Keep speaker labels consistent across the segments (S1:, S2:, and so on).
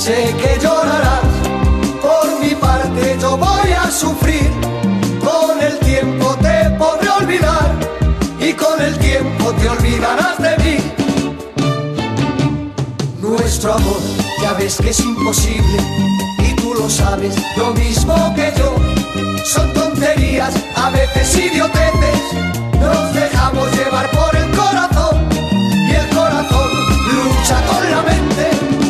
S1: sé que llorarás, por mi parte yo voy a sufrir. Con el tiempo te podré olvidar y con el tiempo te olvidarás de mí. Nuestro amor ya ves que es imposible y tú lo sabes, lo mismo que yo. Son tonterías, a veces idioteces, nos dejamos llevar por el corazón y el corazón lucha con la mente.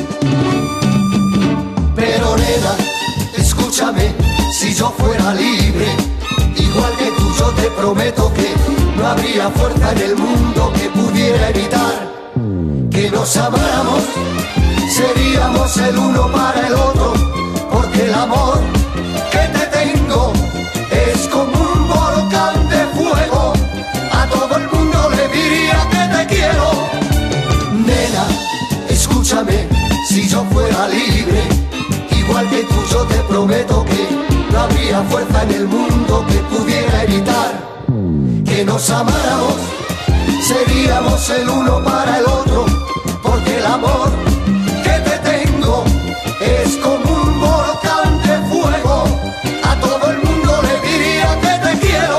S1: Pero nena, escúchame, si yo fuera libre, igual que tú yo te prometo que no habría fuerza en el mundo que pudiera evitar que nos amáramos. Seríamos el uno para el otro, porque el amor que te tengo es como un volcán de fuego. A todo el mundo le diría que te quiero. Nena, escúchame, si yo fuera libre, igual que tú yo te prometo que no habría fuerza en el mundo que pudiera evitar que nos amáramos. Seríamos el uno para el otro, porque el amor que te tengo es como un volcán de fuego. A todo el mundo le diría que te quiero.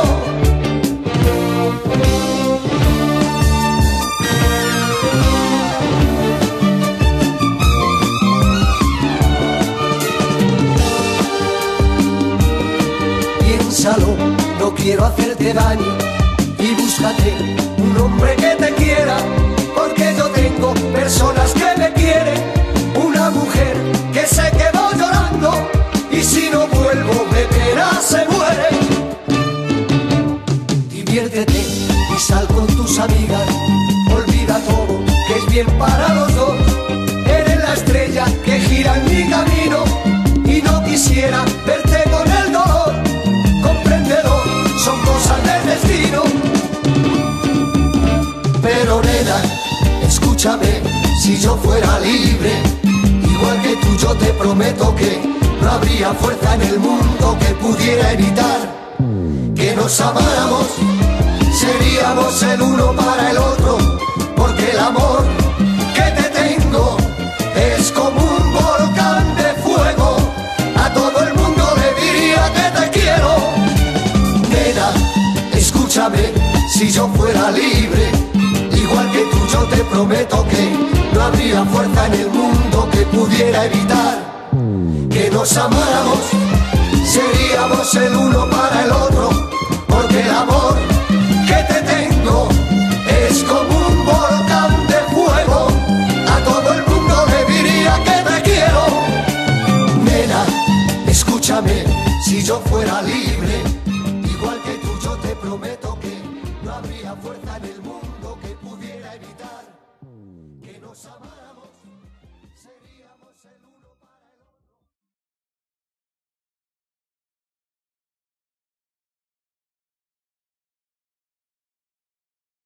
S1: Piénsalo, no quiero hacerte daño, y búscate un hombre que te quiera, porque yo tengo personas que me quieren. Una mujer que se quedó llorando y si no vuelvo de pena se muere. Diviértete y sal con tus amigas, olvida todo que es bien para los dos. Eres la estrella que gira en mi camino y no quisiera verte con el dolor. Compréndelo, son cosas del destino. Pero nena, escúchame, si yo fuera libre, igual que tú yo te prometo que no habría fuerza en el mundo que pudiera evitar que nos amáramos. Seríamos el uno para el otro, porque el amor que te tengo es como un volcán de fuego. A todo el mundo le diría que te quiero. Nena, escúchame, si yo fuera libre, igual que tú yo te prometo que no habría fuerza en el mundo que pudiera evitar que nos amáramos. Seríamos el uno para el otro, porque el amor que te tengo es como un volcán de fuego. A todo el mundo le diría que te quiero. Nena, escúchame, si yo fuera libre,